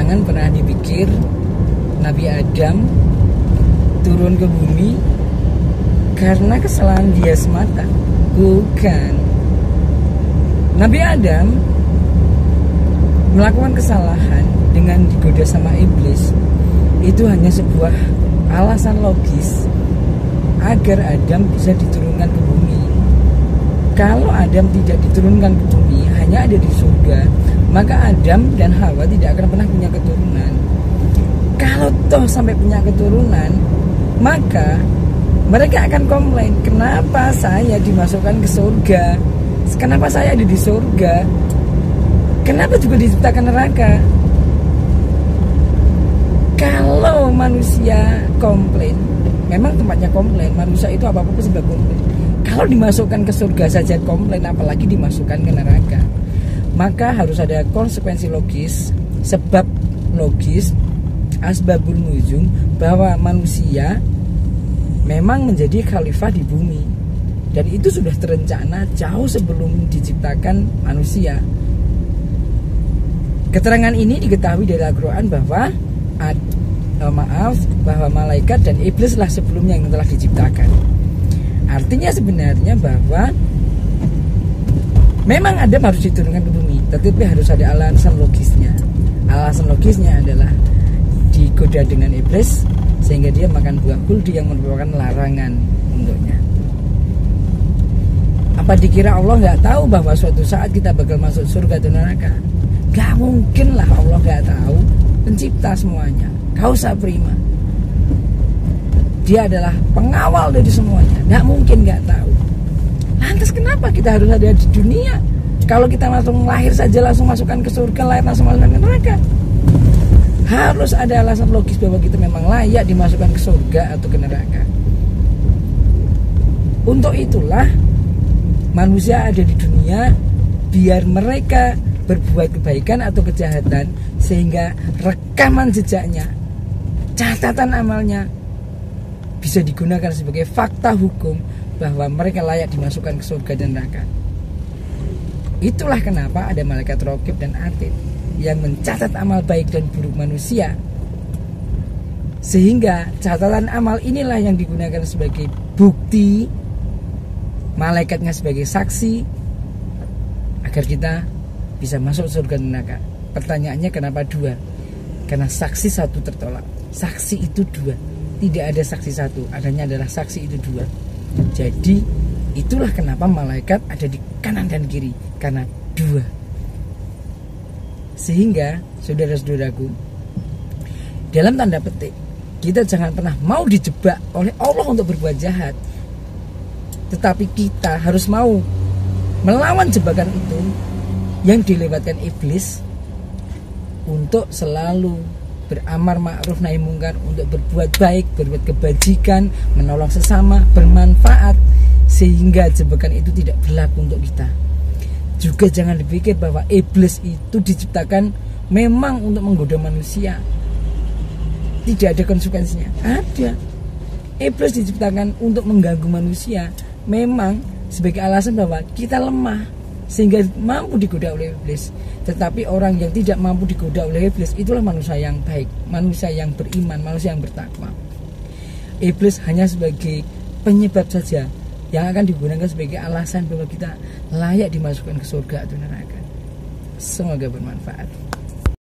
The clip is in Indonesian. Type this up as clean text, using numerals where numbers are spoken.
Jangan pernah dipikir Nabi Adam turun ke bumi karena kesalahan dia semata. Bukan. Nabi Adam melakukan kesalahan dengan digoda sama iblis. Itu hanya sebuah alasan logis agar Adam bisa diturunkan ke bumi. Kalau Adam tidak diturunkan ke bumi, hanya ada di surga, maka Adam dan Hawa tidak akan pernah punya keturunan. Kalau toh sampai punya keturunan, maka mereka akan komplain, kenapa saya dimasukkan ke surga? Kenapa saya ada di surga? Kenapa juga diciptakan neraka? Kalau manusia komplain, memang tempatnya komplain. Manusia itu apa-apa sebab komplain. Kalau dimasukkan ke surga saja komplain, apalagi dimasukkan ke neraka. Maka harus ada konsekuensi logis, sebab logis, asbabul nuzul, bahwa manusia memang menjadi khalifah di bumi. Dan itu sudah terencana jauh sebelum diciptakan manusia. Keterangan ini diketahui dari Al-Quran bahwa bahwa malaikat dan iblis lah sebelumnya yang telah diciptakan. Artinya sebenarnya bahwa memang Adam harus diturunkan ke bumi, tetapi harus ada alasan logisnya. Alasan logisnya adalah digoda dengan iblis sehingga dia makan buah kuldi yang merupakan larangan untuknya. Apa dikira Allah nggak tahu bahwa suatu saat kita bakal masuk surga atau neraka? Gak mungkin lah Allah nggak tahu. Pencipta semuanya, kausa prima. Dia adalah pengawal dari semuanya. Gak mungkin gak tahu. Lantas kenapa kita harus ada di dunia? Kalau kita langsung lahir saja langsung masukkan ke surga, lahir langsung masukkan ke neraka. Harus ada alasan logis bahwa kita memang layak dimasukkan ke surga atau ke neraka. Untuk itulah manusia ada di dunia, biar mereka berbuat kebaikan atau kejahatan, sehingga rekaman jejaknya, catatan amalnya bisa digunakan sebagai fakta hukum bahwa mereka layak dimasukkan ke surga dan neraka. Itulah kenapa ada malaikat raqib dan atid yang mencatat amal baik dan buruk manusia, sehingga catatan amal inilah yang digunakan sebagai bukti, malaikatnya sebagai saksi agar kita bisa masuk surga dan neraka. Pertanyaannya kenapa dua? Karena saksi satu tertolak. Saksi itu dua. Tidak ada saksi satu, adanya adalah saksi itu dua. Jadi itulah kenapa malaikat ada di kanan dan kiri, karena dua. Sehingga saudara-saudaraku, dalam tanda petik, kita jangan pernah mau dijebak oleh Allah untuk berbuat jahat. Tetapi kita harus mau melawan jebakan itu yang dilewatkan iblis untuk selalu beramar ma'ruf nahi mungkar, untuk berbuat baik, berbuat kebajikan, menolong sesama, bermanfaat, sehingga jebakan itu tidak berlaku untuk kita. Juga jangan dipikir bahwa iblis itu diciptakan memang untuk menggoda manusia. Tidak ada konsekuensinya. Ada. Iblis diciptakan untuk mengganggu manusia, memang sebagai alasan bahwa kita lemah sehingga mampu digoda oleh iblis. Tetapi orang yang tidak mampu digoda oleh iblis, itulah manusia yang baik, manusia yang beriman, manusia yang bertakwa. Iblis hanya sebagai penyebab saja yang akan digunakan sebagai alasan bahwa kita layak dimasukkan ke surga atau neraka. Semoga bermanfaat.